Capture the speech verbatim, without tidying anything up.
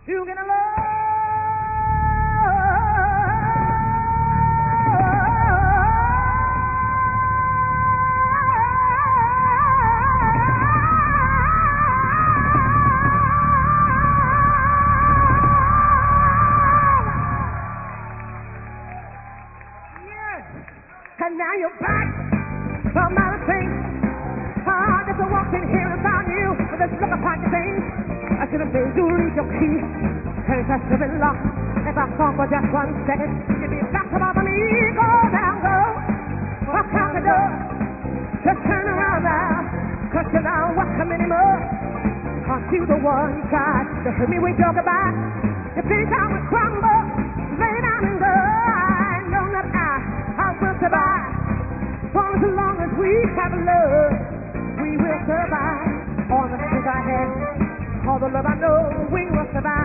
You get along. And now you're back from outer space. Ah, just a walk in here and found you with a look upon your face. I should have made you read your key, cause I should have been lost. If I thought for just one second, you'd be back to bother me. Go down, go. Walk out the door. Just turn around now, cause you're not welcome anymore. Aren't you the one tried to hurt me with your goodbye? You think I would crumble, lay down and go. I know that I I will survive. For as long as we have love, we will survive. All the things I had, all the love I know, we will survive.